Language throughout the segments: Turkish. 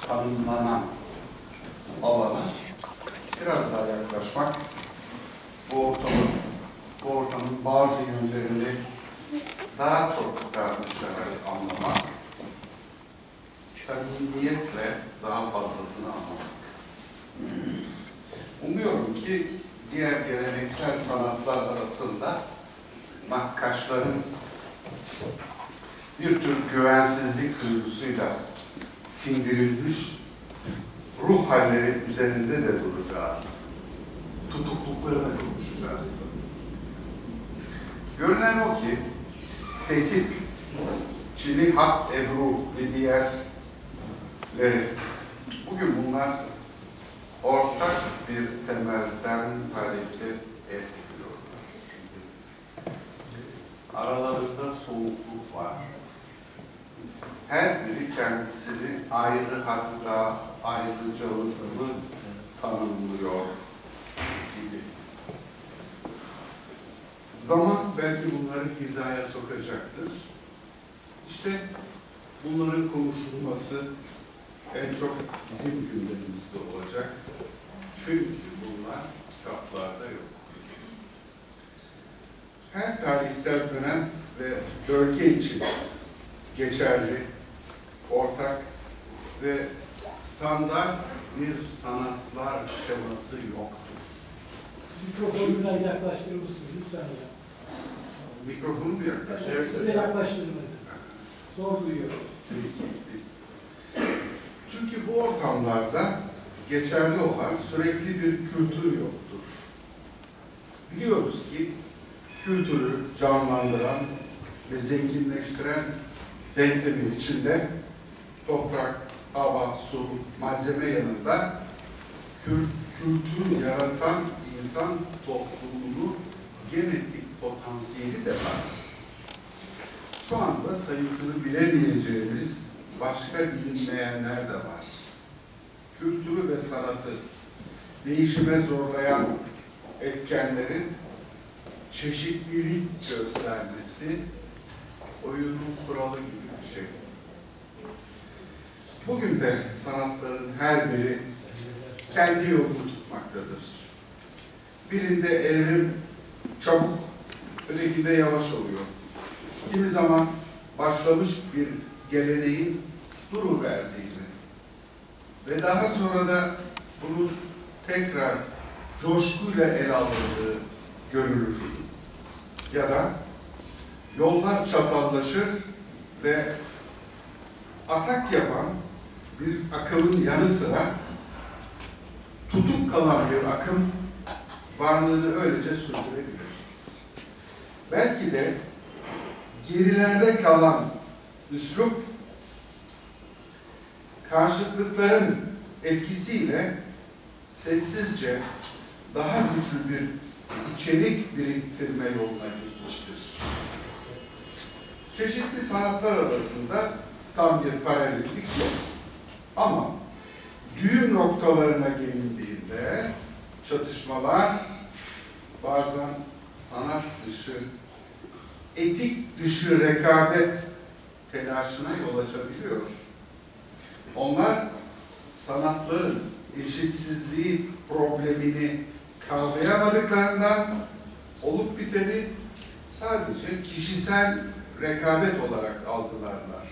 tanımlanan alana biraz daha yaklaşmak, bu ortamın bazı yönlerini daha çok tartışarak anlamak, samimiyetle daha fazlasını anlamak. Umuyorum ki diğer geleneksel sanatlar arasında nakkaşların bir tür güvensizlik duygusuyla sindirilmiş ruh halleri üzerinde de duracağız. Tutuklukları da konuşacağız. Görünen o ki Pesip, Çili, Hak, Ebru ve diğerleri, bugün bunlar ortak bir temelden hareket ediyorlar. Aralarında soğukluk var. Her biri kendisini ayrı, hatta ayrıcalıklı tanımlıyor gibi. Zaman belki bunları hizaya sokacaktır. İşte bunların konuşulması en çok bizim gündemimizde olacak. Çünkü bunlar kitaplarda yok. Her tarihsel dönem ve bölge için geçerli, ortak ve standart bir sanatlar şeması yoktur. Mikrofonu biraz yaklaştırır mısınız lütfen hocam? Mikrofonu mu yaklaştırır? Evet, size yaklaştırmadı. Zor duyuyorum. Çünkü bu ortamlarda geçerli olan sürekli bir kültür yoktur. Biliyoruz ki kültürü canlandıran ve zenginleştiren denklemin içinde toprak, hava, su, malzeme yanında kültürü yaratan insan topluluğunun genetik potansiyeli de var. Şu anda sayısını bilemeyeceğimiz başka bilinmeyenler de var. Kültürü ve sanatı değişime zorlayan etkenlerin çeşitlilik göstermesi oyunun kuralı gibi bir şey. Bugün de sanatların her biri kendi yolunu tutmaktadır. Birinde evrim çabuk, ötekinde yavaş oluyor. Kimi zaman başlamış bir geleneğin duruverdiğini ve daha sonra da bunun tekrar coşkuyla ele alındığı görülür. Ya da yollar çatallaşır ve atak yapan bir akımın yanı sıra tutuk kalan bir akım varlığını öylece sürdürebilir. Belki de gerilerde kalan üslup karşıtlıkların etkisiyle sessizce daha güçlü bir içerik biriktirme yoluna gitmiştir. Çeşitli sanatlar arasında tam bir paralellik yok. Ama düğüm noktalarına gelindiğinde çatışmalar bazen sanat dışı, etik dışı rekabet telaşına yol açabiliyor. Onlar sanatların eşitsizliği problemini kavrayamadıklarından olup biteni sadece kişisel rekabet olarak algılarlar.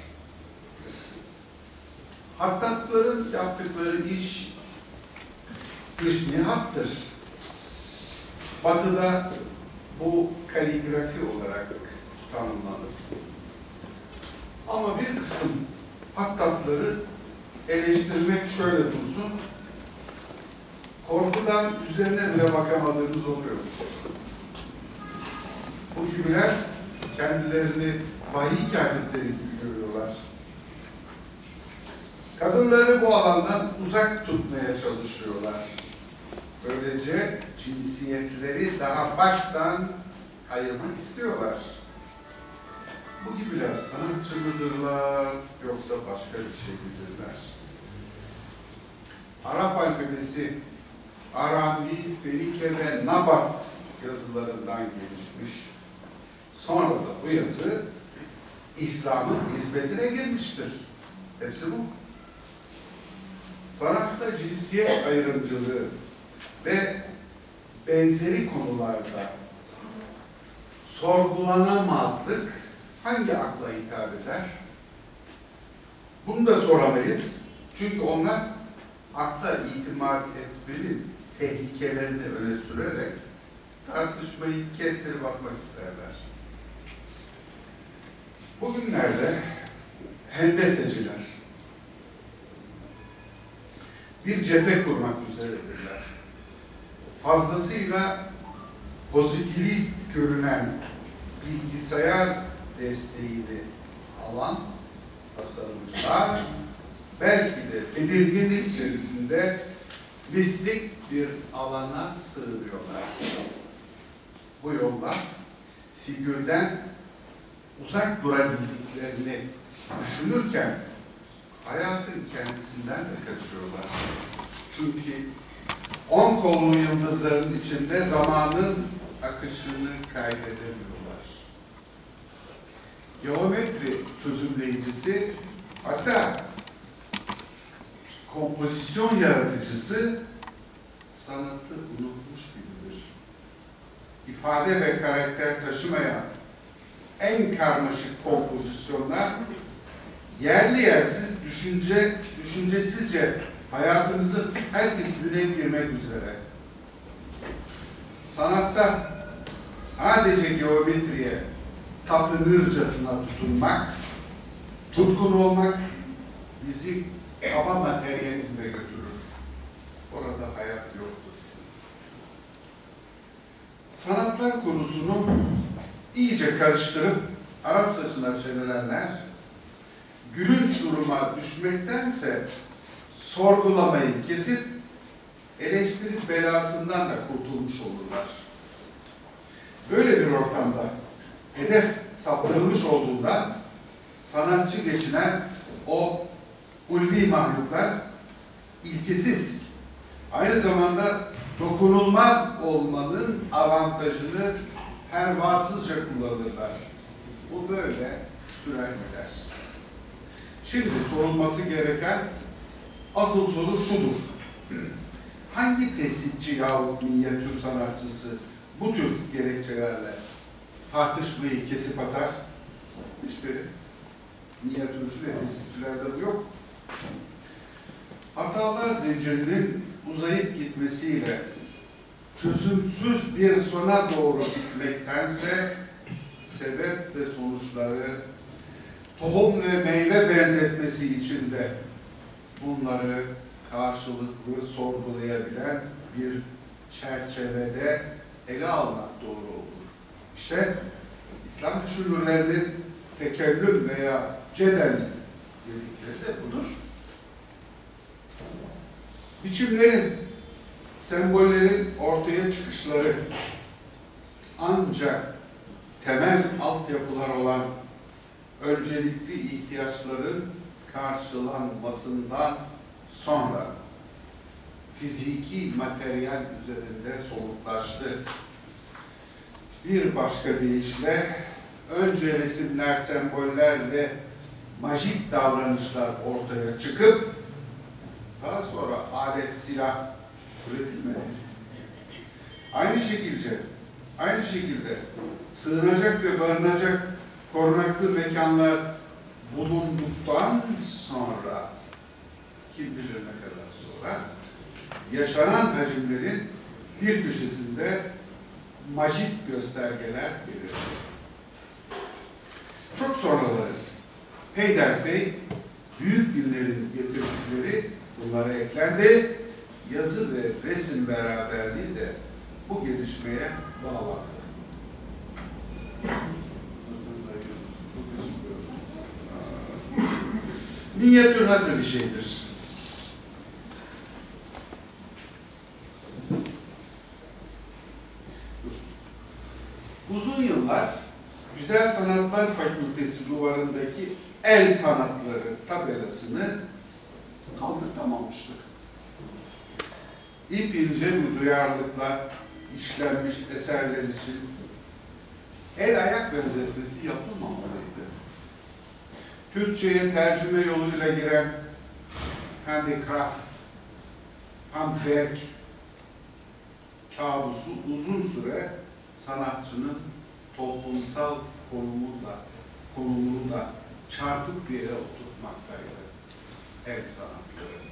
Hattatların yaptıkları iş hüsnihattır. Batı'da bu kaligrafi olarak tanımlanır. Ama bir kısım hattatları eleştirmek şöyle dursun, korkudan üzerine bile bakamadığımız oluyor. Bu gibiler kendilerini vahiy katipleri gibi görüyorlar. Kadınları bu alandan uzak tutmaya çalışıyorlar. Böylece cinsiyetleri daha baştan ayırmak istiyorlar. Bu gibiler sanatçı mıdırlar yoksa başka bir şey midirler? Arap alfabesi Arami, Fenike ve Nabat yazılarından gelişmiş. Sonra da bu yazı İslam'ın hizmetine girmiştir. Hepsi bu. sanatta cinsiyet ayrımcılığı ve benzeri konularda sorgulanamazlık hangi akla hitap eder? Bunu da soramayız. Çünkü onlar akla itimat etmenin tehlikelerini öne sürerek tartışmayı kestirip atmak isterler. Bugünlerde hendeseciler bir cephe kurmak üzeredirler. Fazlasıyla pozitivist görünen bilgisayar desteğini alan tasarımcılar belki de tedirginlik içerisinde mistik bir alana sığınıyorlar. Bu yolla figürden uzak durabildiklerini düşünürken hayatın kendisinden de kaçıyorlar. Çünkü 10 kollu yıldızların içinde zamanın akışını kaydedemiyorlar. Geometri çözümleyicisi, hatta kompozisyon yaratıcısı sanatı unutmuş gibidir. İfade ve karakter taşımayan en karmaşık kompozisyonlar yerli yersiz düşüncesizce hayatımızın her kesimine girmek üzere. Sanatta sadece geometriye tapınırcasına tutunmak, tutkun olmak bizi kaba materyalizme götürür. Orada hayat yoktur. Sanatlar konusunu iyice karıştırıp Arap saçına çevirenler, gülünç duruma düşmektense sorgulamayı kesip eleştirip belasından da kurtulmuş olurlar. Böyle bir ortamda hedef saptırılmış olduğunda sanatçı geçinen o ulvi mahluklar ilkesiz, aynı zamanda dokunulmaz olmanın avantajını pervasızca kullanırlar. Bu böyle sürer gider. Şimdi sorulması gereken asıl soru şudur: hangi tesipçi yahut minyatür sanatçısı bu tür gerekçelerle tartışmayı kesip atar? Hiçbiri. Minyatürcü ve tesipçilerde bu yok. Hatalar zincirinin uzayıp gitmesiyle çözümsüz bir sona doğru gitmektense sebep ve sonuçları, tohum ve meyve benzetmesi içinde bunları karşılıklı sorgulayabilen bir çerçevede ele almak doğru olur. İşte İslam düşünürlerinin tekellüm veya cedel dedikleri de budur. Biçimlerin, sembollerin ortaya çıkışları ancak temel altyapılar olan öncelikli ihtiyaçların karşılanmasından sonra fiziki materyal üzerinde somutlaştı. Bir başka deyişle önce resimler, semboller ve majik davranışlar ortaya çıkıp daha sonra alet, silah üretilmedi. Aynı şekilde sığınacak ve barınacak korunaklı mekanlar bulunduktan sonra, kim bilir ne kadar sonra, yaşanan hacimlerin bir köşesinde majik göstergeler gelir. Çok sonraları peyderpey büyük dinlerin getirdikleri bunlara eklendi. Yazı ve resim beraberliği de bu gelişmeye bağlandı. Minyatür nasıl bir şeydir? Uzun yıllar Güzel Sanatlar Fakültesi duvarındaki el sanatları tabelasını kaldırtamamıştık. İp ince bir duyarlılıkla işlenmiş eserler için el ayak benzetmesi yapılmamalıydı. Türkçe'ye tercüme yoluyla giren handicraft handwerk kabusu uzun süre sanatçının toplumsal konumunu da çarpık bir yere oturtmaktaydı. El sanatları.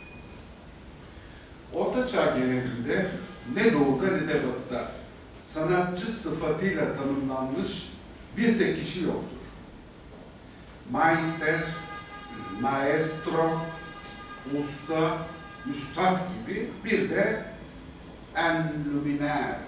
Orta Çağ genelinde ne doğuda ne de batıda sanatçı sıfatıyla tanımlanmış bir tek kişi yoktur. Meister, maestro, usta, üstad gibi bir de enluminer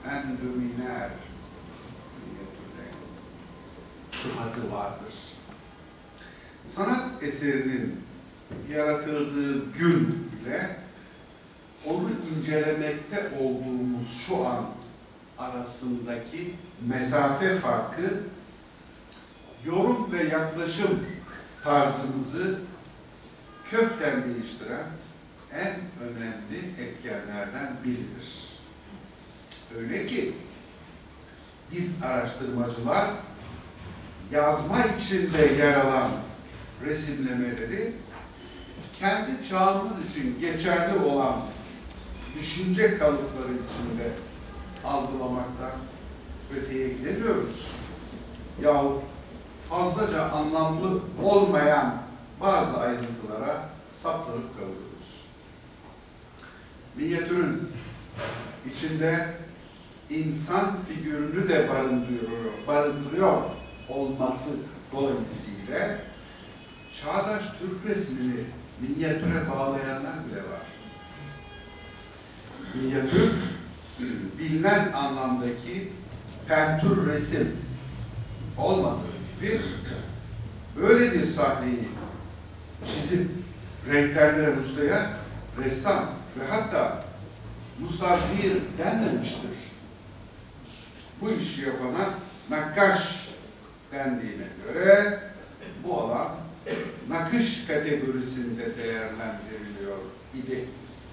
sıfatı vardır. Sanat eserinin yaratıldığı gün ile onu incelemekte olduğumuz şu an arasındaki mesafe farkı yorum ve yaklaşım tarzımızı kökten değiştiren en önemli etkenlerden biridir. Öyle ki biz araştırmacılar yazma içinde yer alan resimlemeleri kendi çağımız için geçerli olan düşünce kalıpları içinde algılamaktan öteye gidemiyoruz. Yahut fazlaca anlamlı olmayan bazı ayrıntılara saplanıp kalıyoruz. Minyatürün içinde insan figürünü de barındırıyor olması dolayısıyla çağdaş Türk resmini minyatüre bağlayanlar bile var. Minyatür, bilinen anlamdaki pentür resim olmadığı gibi böyle bir sahneyi çizip renklendiren ustaya ressam ve hatta musavvir denmemiştir. Bu işi yapana nakkaş dendiğine göre bu alan nakış kategorisinde değerlendiriliyor idi.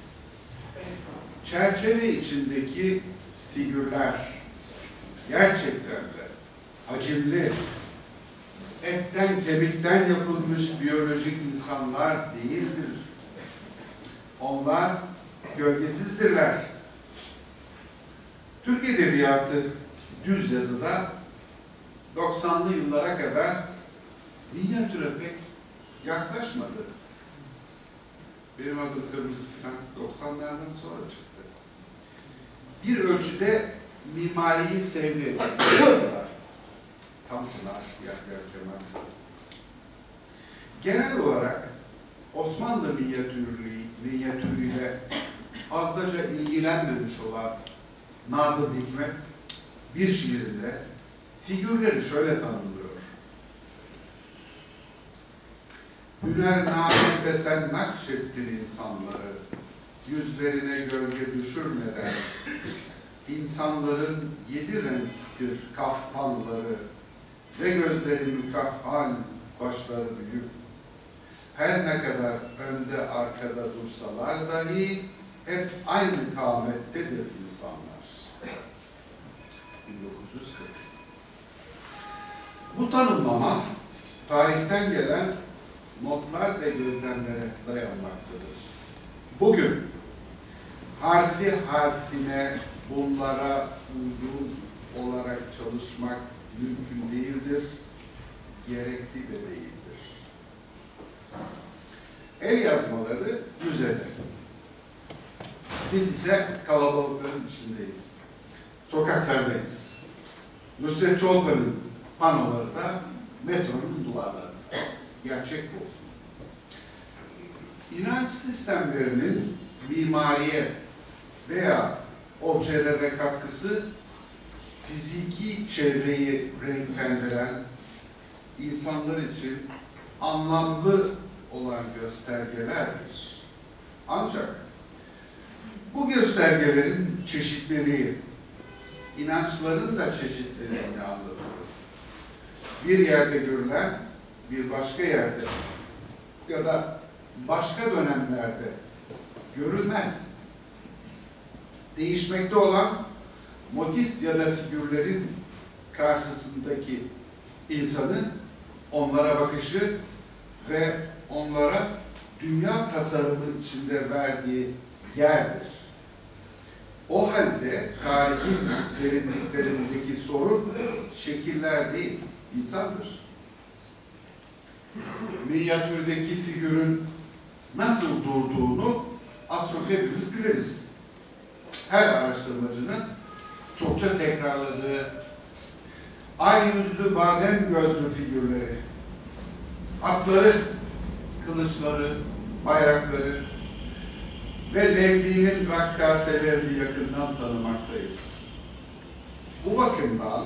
Çerçeve içindeki figürler gerçekten de hacimli, etten kemikten yapılmış biyolojik insanlar değildir. Onlar gölgesizdirler. Türk Edebiyatı düz yazıda 90'lı yıllara kadar minyatüre pek yaklaşmadı. Benim adım Kırmızı Plan 90'lardan sonra çıktı. Bir ölçüde mimariyi sevdi. Tanpınar, Yahya Kemal. Genel olarak Osmanlı minyatürüyle fazlaca ilgilenmemiş olan Nazım Hikmet bir şiirinde figürleri şöyle tanımlıyor. Hüner namede sen nakşettin insanları, yüzlerine gölge düşürmeden, insanların 7 renktir kaftanları ve gözleri mükahhal, başları büyük. Her ne kadar önde arkada dursalar dahi hep aynı kâmettedir insanlar. 1940. Bu tanımlama tarihten gelen notlar ve gözlemlere dayanmaktadır. Bugün harfi harfine bunlara uygun olarak çalışmak mümkün değildir, gerekli de değildir. El yazmaları müzede. Biz ise kalabalıkların içindeyiz. Sokaklardayız. Nusret Çolpan'ın panoları da metronun duvarlarında. Gerçek bu. İnanç sistemlerinin mimariye veya objelere katkısı fiziki çevreyi renklendiren, insanlar için anlamlı olan göstergelerdir. Ancak bu göstergelerin çeşitliliği, inançların da çeşitliliğini anlatıyor. Bir yerde görülen, bir başka yerde ya da başka dönemlerde görülmez. Değişmekte olan motif ya da figürlerin karşısındaki insanın onlara bakışı ve onlara dünya tasarımı içinde verdiği yerdir. O halde tarihin derinliklerindeki sorun şekiller değil, insandır. Minyatürdeki figürün nasıl durduğunu az çok hepimiz biliriz. Her araştırmacının çokça tekrarladığı ay yüzlü, badem gözlü figürleri, atları, kılıçları, bayrakları ve Levli'nin rakkaselerini yakından tanımaktayız. Bu bakımdan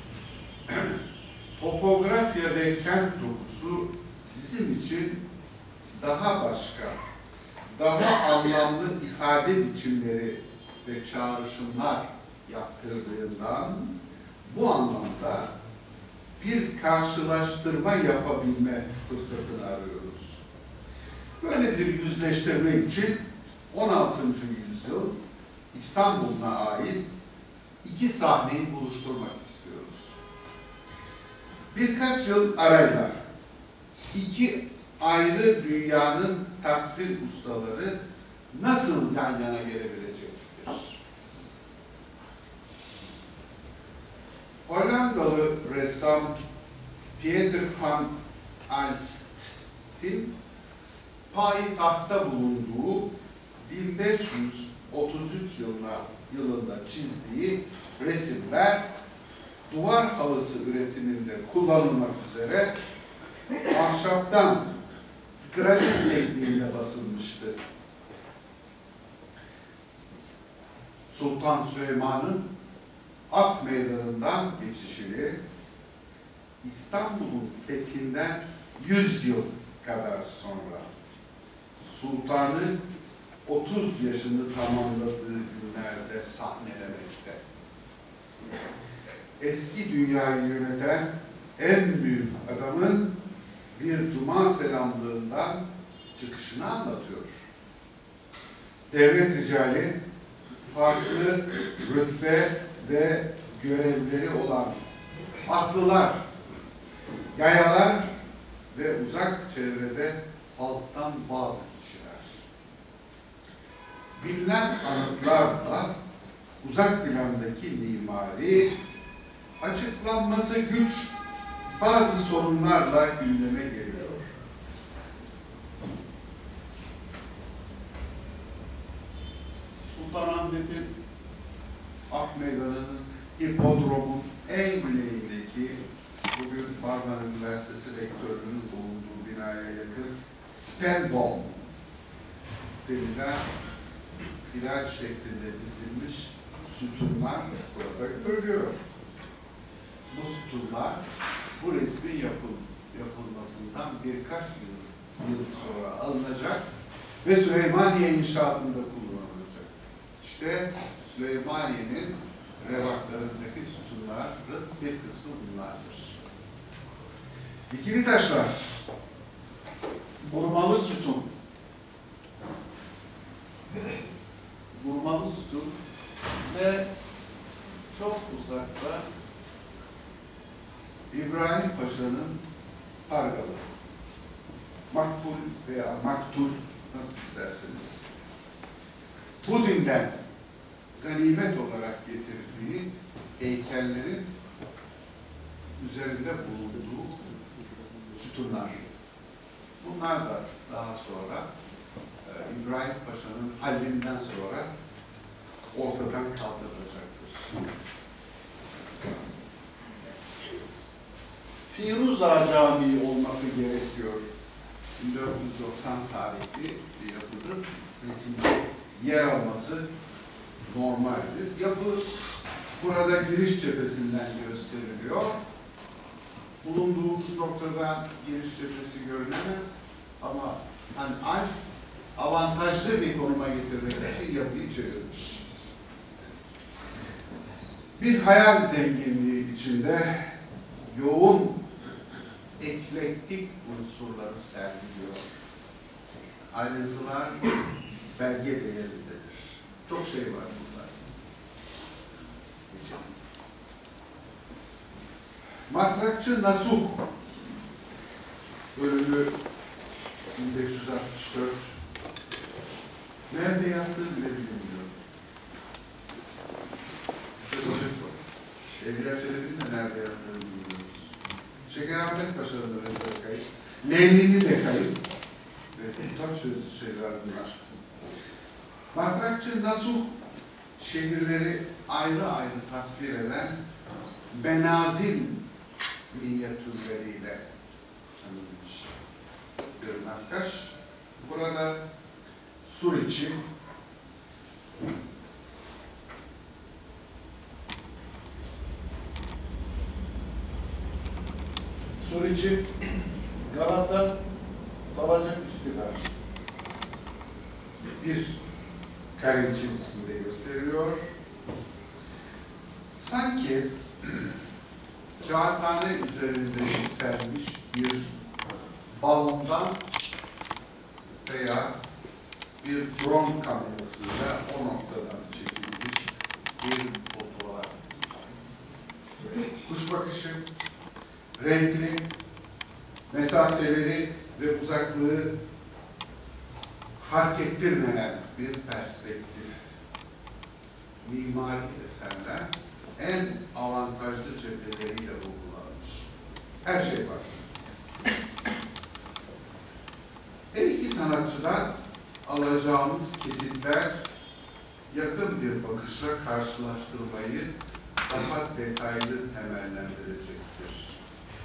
topografya ve kent dokusu bizim için daha başka, daha anlamlı ifade biçimleri ve çağrışımlar yaptırdığından bu anlamda bir karşılaştırma yapabilme fırsatını arıyoruz. Böyle bir yüzleştirme için 16. yüzyıl İstanbul'una ait iki sahneyi buluşturmak istiyoruz. Birkaç yıl arayla iki ayrı dünyanın tasvir ustaları nasıl yan yana gelebilecektir? Hollandalı ressam Pieter van Alst'in payitahtta bulunduğu 1533 yılında çizdiği resimler duvar halısı üretiminde kullanılmak üzere ahşaptan granit tekniğinde basılmıştı. Sultan Süleyman'ın At Meydanı'ndan geçişini İstanbul'un fethinden 100 yıl kadar sonra Sultan'ın 30 yaşını tamamladığı günlerde sahnelemekte. Eski dünyayı yöneten en büyük adamın bir cuma selamlığından çıkışını anlatıyor. Devlet ricali farklı rütbe ve görevleri olan atlılar, yayalar ve uzak çevrede halktan bazı kişiler. Bilinen anıtlarla uzak plandaki mimari, açıklanması güç bazı sorunlarla gündeme geliyor. Sultanahmet'in Ak Meydanı'nın hipodromun en güneyindeki bugün Marmara Üniversitesi rektörlüğünün bulunduğu binaya yakın Spendom denilen hilal şeklinde dizilmiş sütunlar burada görülüyor. Bu sütunlar bu resmin yapılmasından birkaç yıl sonra alınacak ve Süleymaniye inşaatında kullanılacak. İşte Süleymaniye'nin revaklarındaki sütunların bir kısmı bunlardır. Dikili taşlar, vurmalı sütun, vurmalı sütun ve çok uzakta İbrahim Paşa'nın pargalı, makbul veya maktul nasıl isterseniz, bu dinden ganimet olarak getirdiği heykellerin üzerinde bulunduğu sütunlar. Bunlar da daha sonra İbrahim Paşa'nın hallinden sonra ortadan kaldırılacaktır. Firuza Camii olması gerekiyor. 1490 tarihli bir yapıdır. Resimde yer alması normaldir. Yapı burada giriş cephesinden gösteriliyor. Bulunduğumuz noktadan giriş cephesi görülemez ama Alst avantajlı bir konuma getirmek için yapıyı çevirmiş. Bir hayal zenginliği içinde yoğun eklektik unsurları sergiliyor. Ayrıntılar belge değerindedir. Çok şey var burada. Matrakçı Nasuh ölümü 1564 Nerede yattığı bile bilinmiyor. Evliya Çelebi'nin de nerede yattığını bilmiyoruz. Şekerahmet Paşa'nın da kayıp. Levni'nin de kayıp. Ve tutak şeyler bunlar. Matrakçı Nasuh şehirleri ayrı ayrı tasvir eden Benazil minyatürleriyle tanınmış bir nakkaş. Burada Suriçi, Galata, Salacak, Üsküdar bir kare içerisinde gösteriyor. Sanki kağıthane üzerinde yükselmiş bir balondan veya bir drone kamerasıyla o noktadan çekilmiş bir fotoğraf. Kuş bakışı, renkli, mesafeleri ve uzaklığı fark ettirmeyen bir perspektif. Mimari eserler en avantajlı cepheleriyle vurgulanmış. Her şey var. Her iki sanatçıdan alacağımız kesitler yakın bir bakışla karşılaştırmayı daha detaylı temellendirecektir.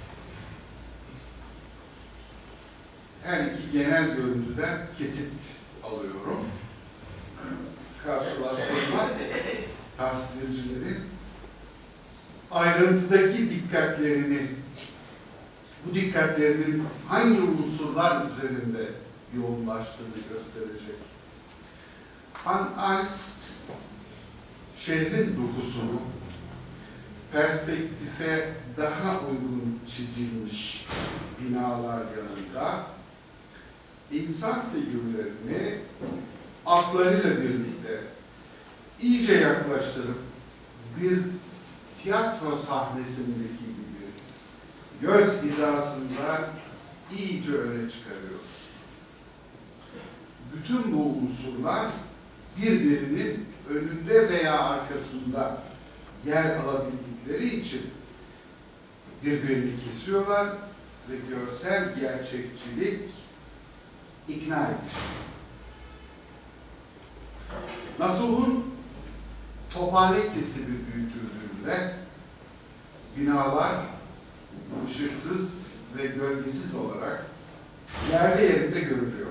Her iki genel görüntüden kesit alıyorum. Karşılaştırma tasvircilerin ayrıntıdaki dikkatlerini, bu dikkatlerinin hangi unsurlar üzerinde yoğunlaştığını gösterecek. Van Aalst, şehrin dokusunu perspektife daha uygun çizilmiş binalar yanında insan figürlerini atlarıyla birlikte iyice yaklaştırıp bir tiyatro sahnesindeki gibi göz hizasında iyice öne çıkarıyor. Bütün bu unsurlar birbirinin önünde veya arkasında yer alabildikleri için birbirini kesiyorlar ve görsel gerçekçilik ikna edici. Nasuh'un tophane kesimi büyütüldüğünde binalar ışıksız ve gölgesiz olarak yerli yerinde görülüyor.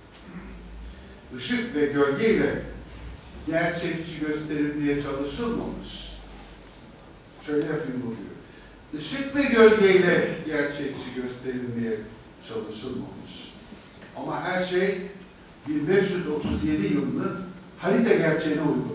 Işık ve gölgeyle gerçekçi gösterilmeye çalışılmamış. Şöyle yapayım oluyor. Işık ve gölgeyle gerçekçi gösterilmeye çalışılmamış. Ama her şey 1537 yılının harita gerçeğine uygun.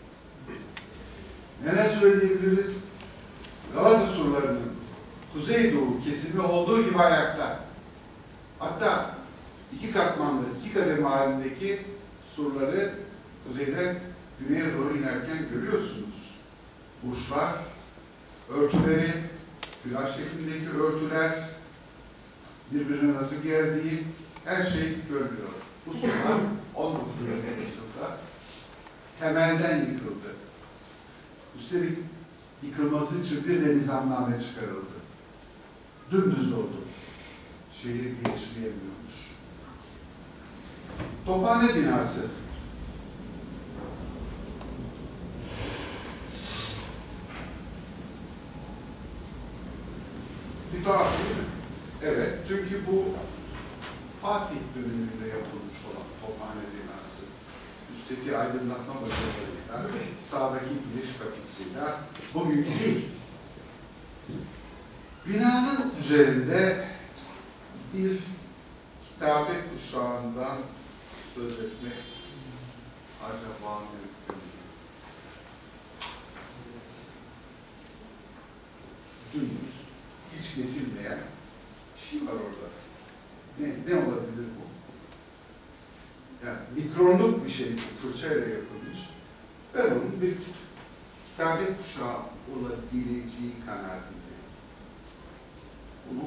Neler söyleyebiliriz? Galata surlarının kuzeydoğu kesimi olduğu gibi ayakta. Hatta iki katmanlı, iki kademe halindeki surları kuzeyden güneye doğru inerken görüyorsunuz. Burçlar, örtüleri, flaş şeklindeki örtüler, birbirine nasıl geldiği, her şey görülüyor. Bu surlar 19. yüzyılda temelden yıkıldı. Üstelik yıkılması için bir de nizamname çıkarıldı. Dümdüz oldu. Şehir genişleyemiyormuş. Tophane binası. Bir tuhaf değil mi? Evet, çünkü bu Fatih döneminde yapılmış olan tophane binası. Üstteki aydınlatma başarılarıyla, sağdaki giriş kapısıyla bugünkü değil. Binanın üzerinde bir kitabe kuşağından söz etmek acaba mümkün mü? Dümdüz, hiç kesilmeyen bir şey var orada. Ne olabilir bu? Yani mikronluk bir şey, fırçayla yapılmış. Ben onun bir kitabe kuşağı olabileceği kanaatindeyim. Bunu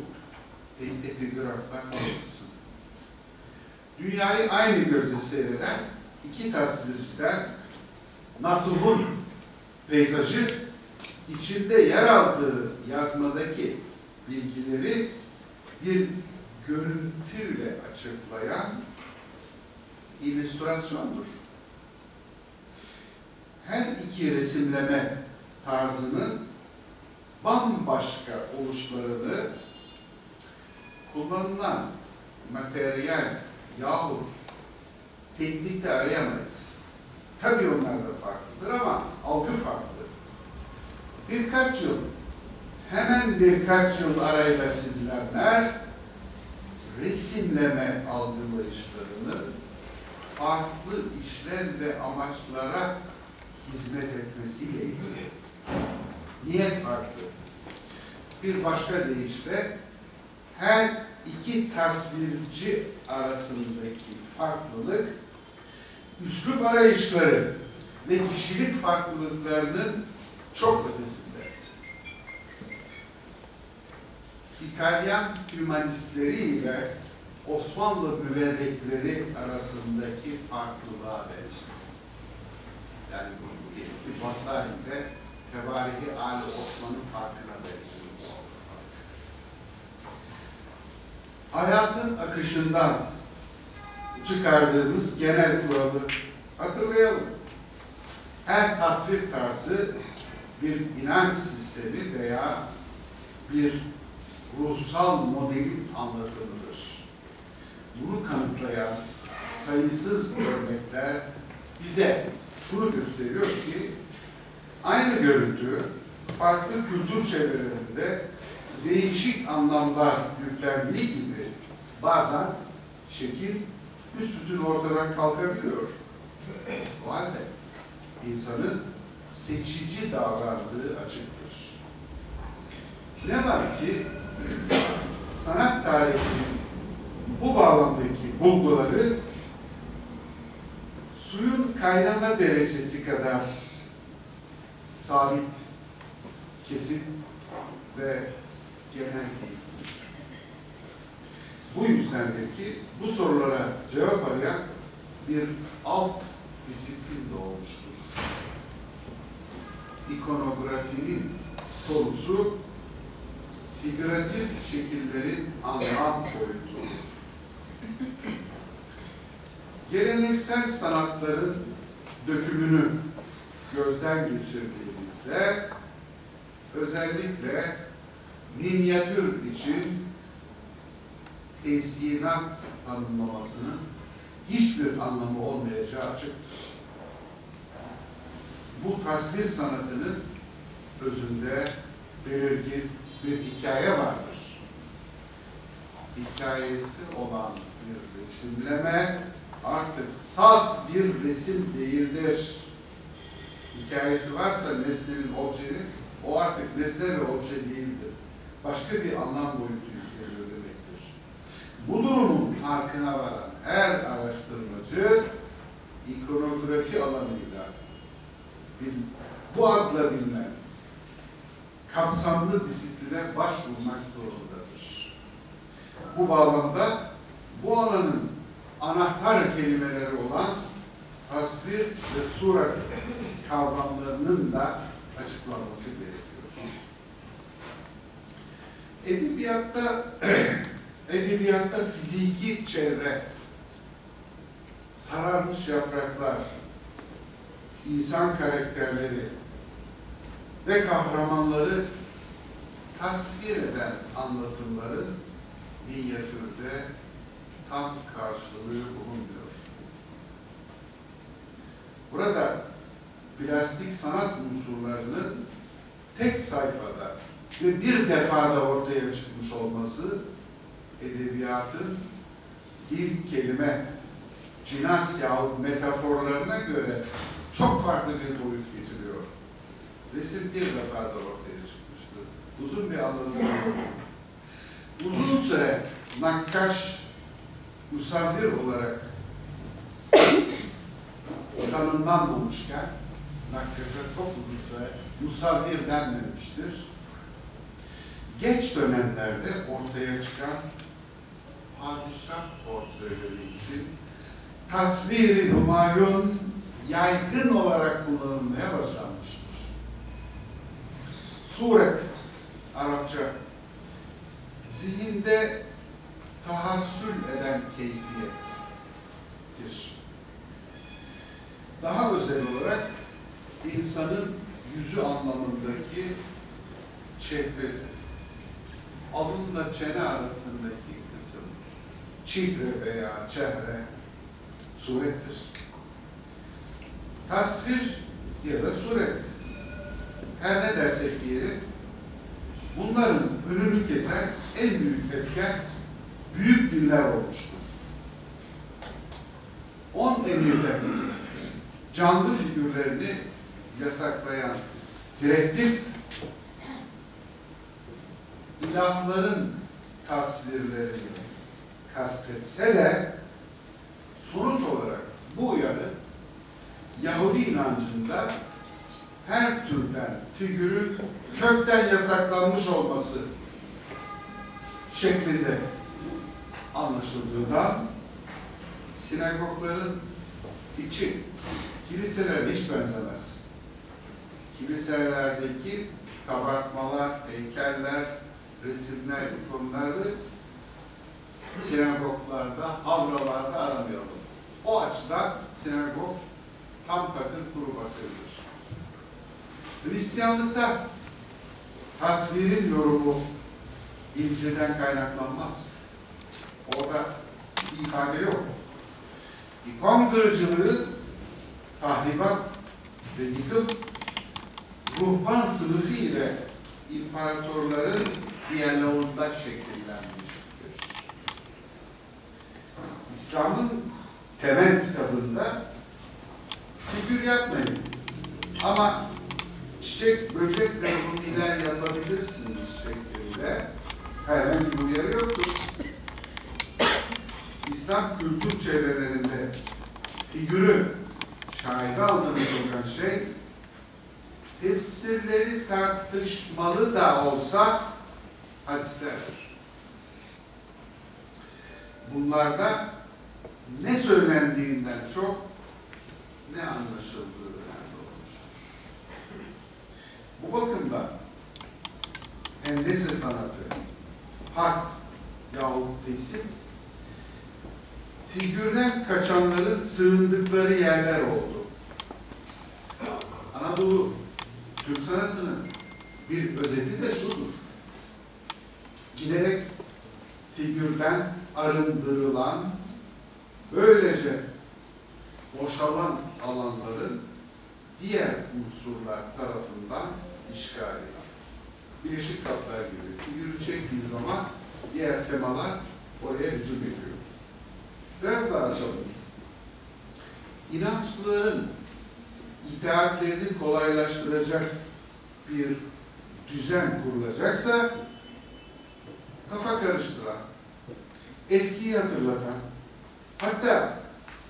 epigraflar çalışsın. Dünyayı aynı gözle seyreden iki tasvirciden Nasuh'un peyzajı içinde yer aldığı yazmadaki bilgileri bir görüntüyle açıklayan illüstrasyondur. Her iki resimleme tarzının bambaşka oluşlarını kullanılan materyal yahut teknikte arayamayız. Tabii onlar da farklıdır ama algı farklı. Birkaç yıl, hemen birkaç yıl arayla çizilenler resimleme algılayışlarını farklı işlev ve amaçlara hizmet etmesiyle ilgili. Niyet farklı. Bir başka deyişle her iki tasvirci arasındaki farklılık üslup arayışları ve kişilik farklılıklarının çok ötesinde. İtalyan hümanistleri ile Osmanlı müverrikleri arasındaki farklılığa benziyor. Yani bu iki Vasari ile Tevarihi Ali Osman'ın farkına benziyor. Hayatın akışından çıkardığımız genel kuralı hatırlayalım. Her tasvir tarzı bir inanç sistemi veya bir ruhsal modelin anlatımıdır. Bunu kanıtlayan sayısız örnekler bize şunu gösteriyor ki aynı görüntü farklı kültür çevrelerinde değişik anlamlar yüklendiği gibi bazen şekil büsbütün ortadan kalkabiliyor. O halde insanın seçici davrandığı açıktır. Ne var ki sanat tarihinin bu bağlamdaki bulguları suyun kaynama derecesi kadar sabit, kesin ve genel değil. Bu yüzdendir ki bu sorulara cevap arayan bir alt disiplin doğmuştur. İkonografinin konusu figüratif şekillerin anlam boyutudur. Geleneksel sanatların dökümünü gözden geçirdiğimizde özellikle minyatür için tezyinat tanımlamasının hiçbir anlamı olmayacağı açıktır. Bu tasvir sanatının özünde belirgin bir hikaye vardır. Hikayesi olan bir resimleme artık salt bir resim değildir. Hikayesi varsa nesnenin, objenin, o artık nesne ve obje değildir. Başka bir anlam boyutu yükleniyor demektir. Bu durumun farkına varan her araştırmacı ikonografi alanıyla bu adla bilinen kapsamlı disipline başvurmak zorundadır. Bu bağlamda bu alanın anahtar kelimeleri olan tasvir ve suret kavramlarının da açıklanması gerekiyor. Edebiyatta fiziki çevre, sararmış yapraklar, insan karakterleri ve kahramanları tasvir eden anlatımların minyatürde tam karşılığı bulunmuyor. Burada plastik sanat unsurlarının tek sayfada ve bir defada ortaya çıkmış olması edebiyatın dil, kelime, cinas yahut metaforlarına göre çok farklı bir boyut getiriyor. Resim bir defada ortaya çıkmıştır. Uzun bir anlatım. Uzun süre nakkaş, musavvir olarak tanımlanmamışken nakkaşa çok uzun süre musavvir denmemiştir. Geç dönemlerde ortaya çıkan padişah portreleri için tasvir-i Hümayun yaygın olarak kullanılmaya başlanmıştır. Suret, Arapça, zihinde tahassül eden keyfiyettir. Daha özel olarak insanın yüzü anlamındaki çehre, alınla çene arasındaki kısım, çihre veya çehre, surettir. Tasvir ya da suret, her ne dersek diyelim, bunların önünü kesen en büyük etken büyük diller olmuştur. 10 emirde canlı figürlerini yasaklayan direktif, ilahların tasvirlerini kastetse de sonuç olarak bu uyarı Yahudi inancında her türden figürün kökten yasaklanmış olması şeklinde anlaşıldığından sinagogların içi kiliselere hiç benzemez. Kiliselerdeki kabartmalar, heykeller, resimler, ikonları sinagoglarda, havralarda aramayalım. O açıdan sinagog tam takır kuru bakırdır. Hristiyanlıkta tasvirin yorumu İncil'den kaynaklanmaz. Orada bir ifade yok. İkon kırıcılığı, tahribat ve yıkım ruhban sınıfı ile imparatorların diyaloğunda şekillenmiştir. İslam'ın temel kitabında figür yapmayın ama çiçek, böcek ve rumiler yapabilirsiniz şeklinde herhangi bir uyarı yoktur. İslam kültür çevrelerinde figürü şaibe altına sokan şey, tefsirleri tartışmalı da olsa hadislerdir. Bunlarda ne söylendiğinden çok ne anlaşıldığı önemli olmuştur. Bu bakımdan hendese sanatı, hat yahut resim, figürden kaçanların sığındıkları yerler oldu. Anadolu Türk sanatının bir özeti de şudur: giderek figürden arındırılan, böylece boşalan alanların diğer unsurlar tarafından işgali. Birleşik Kaplar gibi figürü çektiği zaman diğer temalar oraya hücum ediyor. Biraz daha açalım. İnançlıların itaatlerini kolaylaştıracak bir düzen kurulacaksa, kafa karıştıran, eskiyi hatırlatan, hatta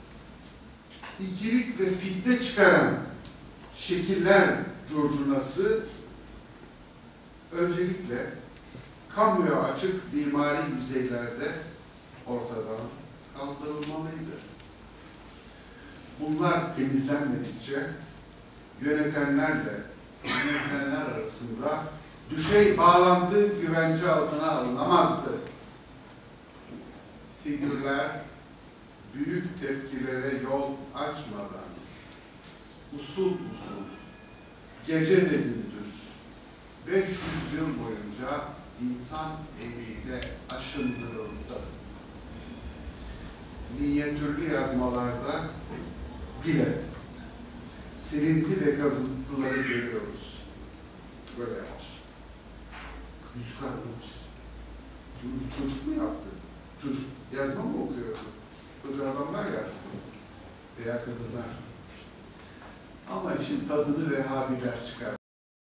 ikilik ve fitne çıkaran şekiller curcunası öncelikle kamuya açık mimari yüzeylerde ortadan kaldırılmalıydı. Bunlar temizlenmedikçe yönetenlerle yönetenler arasında düşey bağlantı güvence altına alınamazdı. Figürler büyük tepkilere yol açmadan usul usul, gece ve gündüz 500 yıl boyunca insan eliyle aşındırıldı. Minyatürlü yazmalarda bile silinti ve kazıntıları görüyoruz. Böyle yapmış. Yüzü kararmış. Bunu bir çocuk mu yaptı? Çocuk yazma mı okuyordu? Koca adamlar yaptı. Veya kadınlar. Ama işin tadını Vehhabiler çıkardı.